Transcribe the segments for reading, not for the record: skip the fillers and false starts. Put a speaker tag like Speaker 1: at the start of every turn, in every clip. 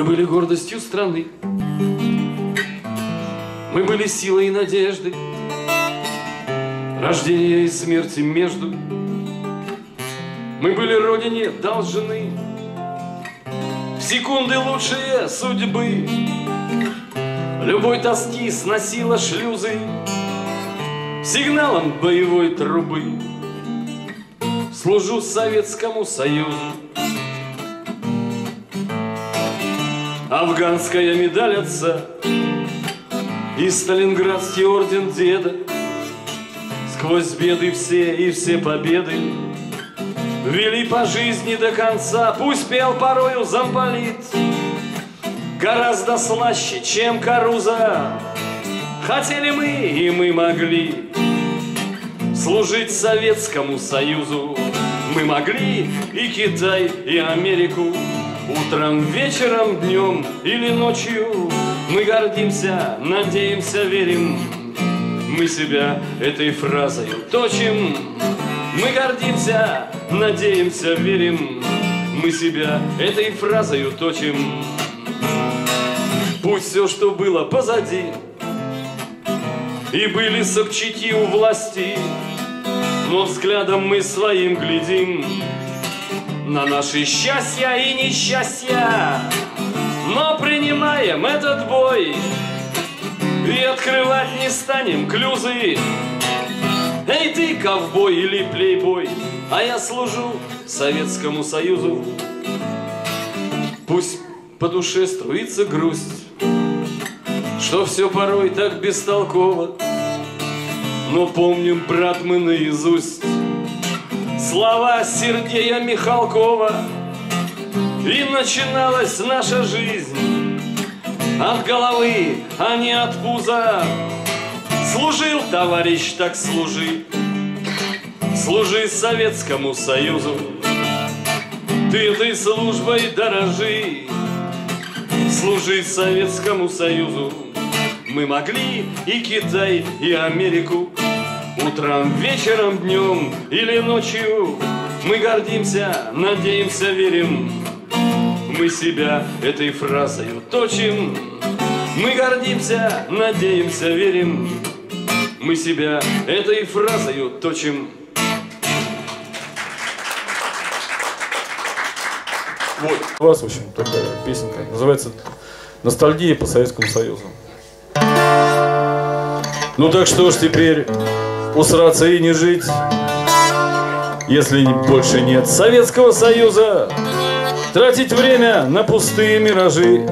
Speaker 1: Мы были гордостью страны, мы были силой и надеждой, рождения и смерти между. Мы были Родине должны в секунды лучшие судьбы. Любой тоски сносила шлюзы сигналом боевой трубы. Служу Советскому Союзу. Афганская медаль отца и Сталинградский орден деда. Сквозь беды все и все победы вели по жизни до конца. Пусть пел порою замполит гораздо слаще, чем Каруза. Хотели мы, и мы могли служить Советскому Союзу. Мы могли и Китай, и Америку. Утром, вечером, днем или ночью мы гордимся, надеемся, верим. Мы себя этой фразой точим. Мы гордимся, надеемся, верим. Мы себя этой фразой точим. Пусть все, что было позади, и были Собчаки у власти, но взглядом мы своим глядим на наши счастья и несчастья. Но принимаем этот бой и открывать не станем клюзы. Эй ты, ковбой или плейбой, а я служу Советскому Союзу. Пусть по душе струится грусть, что все порой так бестолково, но помним, брат, мы наизусть слова Сергея Михалкова. И начиналась наша жизнь от головы, а не от пуза. Служил, товарищ, так служи, служи Советскому Союзу. Ты этой службой дорожи, служи Советскому Союзу. Мы могли и Китай, и Америку. Утром, вечером, днем или ночью мы гордимся, надеемся, верим. Мы себя этой фразой точим. Мы гордимся, надеемся, верим. Мы себя этой фразой точим.
Speaker 2: Вот. У вас, в общем, такая песенка. Называется «Ностальгия по Советскому Союзу». Ну так что ж теперь усраться и не жить, если больше нет Советского Союза, тратить время на пустые миражи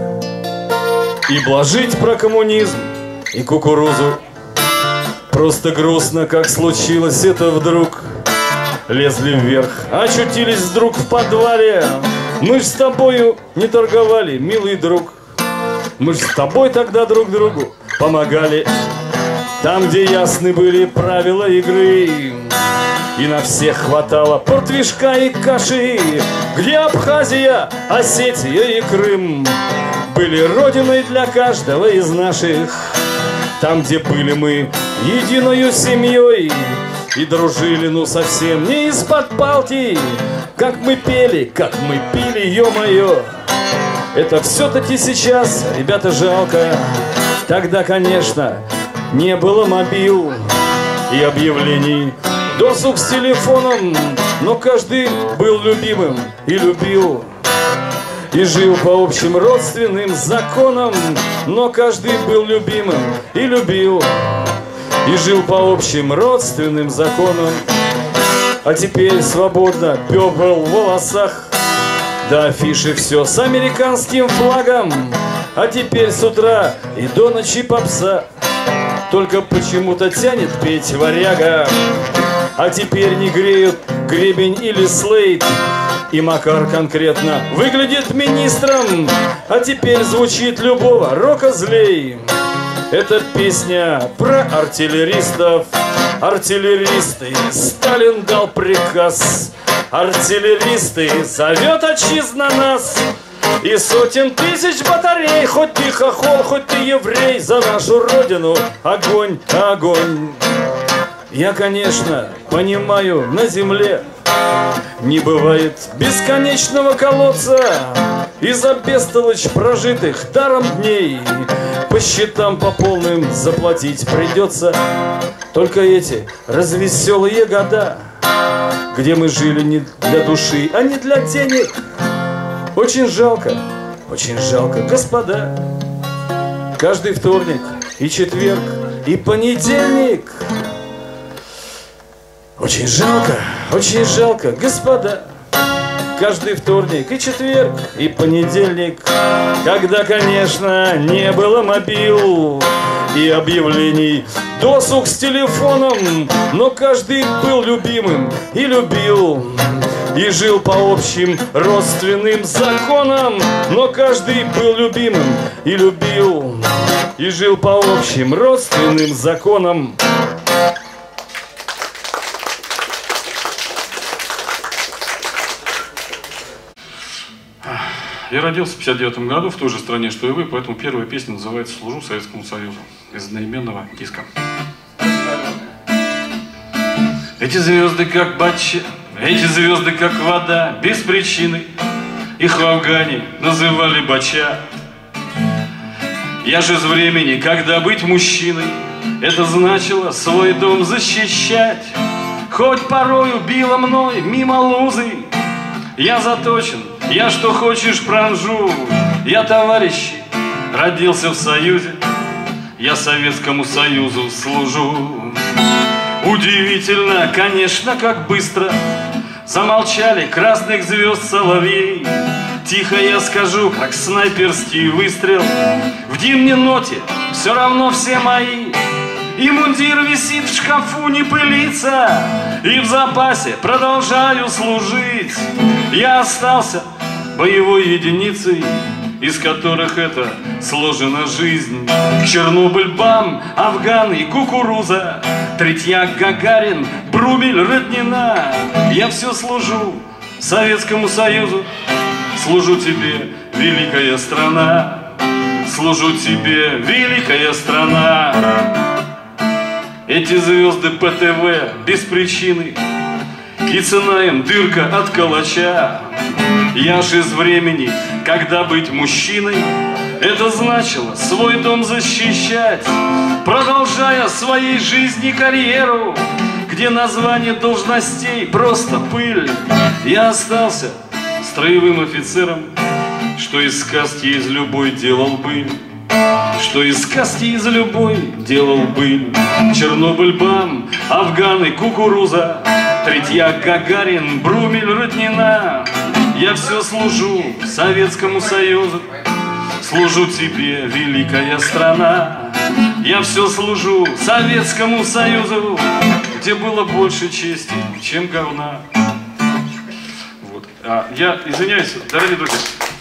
Speaker 2: и блажить про коммунизм и кукурузу. Просто грустно, как случилось это вдруг. Лезли вверх, очутились вдруг в подвале. Мы ж с тобою не торговали, милый друг. Мы ж с тобой тогда друг другу помогали. Там, где ясны были правила игры, и на всех хватало портвишка и каши, где Абхазия, Осетия и Крым были родиной для каждого из наших. Там, где были мы единою семьей и дружили, ну совсем не из-под палки, как мы пели, как мы пили, ё-моё. Это все-таки сейчас, ребята, жалко. Тогда, конечно, не было мобил и объявлений, досуг с телефоном, но каждый был любимым и любил. И жил по общим родственным законам, но каждый был любимым и любил. И жил по общим родственным законам. А теперь свободно пепел в волосах, до афиши все с американским флагом. А теперь с утра и до ночи попса только почему-то тянет петь варяга. А теперь не греют гребень или слейд, и Макар конкретно выглядит министром. А теперь звучит любого рока злей. Это песня про артиллеристов. Артиллеристы, Сталин дал приказ. Артиллеристы, зовет отчизна нас. И сотен тысяч батарей, хоть ты хохол, хоть ты еврей, за нашу родину огонь, огонь. Я, конечно, понимаю, на земле Не бывает бесконечного колодца, и за бестолочь прожитых даром дней по счетам по полным заплатить придется. Только эти развеселые года, где мы жили не для души, а не для денег. Очень жалко, господа, каждый вторник и четверг и понедельник. Очень жалко, господа, каждый вторник и четверг и понедельник, когда, конечно, не было мобил и объявлений, досуг с телефоном, но каждый был любимым и любил, и жил по общим родственным законам. Но каждый был любимым и любил, и жил по общим родственным законам.
Speaker 1: Я родился в 59 году в той же стране, что и вы, поэтому первая песня называется «Служу Советскому Союзу» из одноименного диска. Эти звезды как бачья, эти звезды как вода, без причины их в Афгане называли бача. Я же из времени, когда быть мужчиной это значило свой дом защищать. Хоть порою било мной мимо лузы, я заточен, я что хочешь пронжу. Я, товарищи, родился в Союзе, я Советскому Союзу служу. Удивительно, конечно, как быстро замолчали красных звезд соловей. Тихо я скажу, как снайперский выстрел в гимне ноте все равно все мои. И мундир висит в шкафу, не пылится, и в запасе продолжаю служить. Я остался боевой единицей, из которых это сложена жизнь. Чернобыль, БАМ, Афган и кукуруза, Третьяк, Гагарин, Брумель, Роднина. Я все служу Советскому Союзу, служу тебе, великая страна, служу тебе, великая страна. Эти звезды ПТВ без причины, и цена им дырка от калача. Я ж из времени, когда быть мужчиной это значило свой дом защищать, продолжая своей жизни карьеру, где название должностей просто пыль. Я остался строевым офицером, что из сказки из любой делал быль, что из сказки из любой делал быль. Чернобыль, БАМ, Афган и кукуруза, Третьяк, Гагарин, Брумель, Роднина. Я все служу Советскому Союзу, служу тебе, великая страна. Я все служу Советскому Союзу, где было больше чести, чем говна. Вот. Я извиняюсь, дорогие друзья.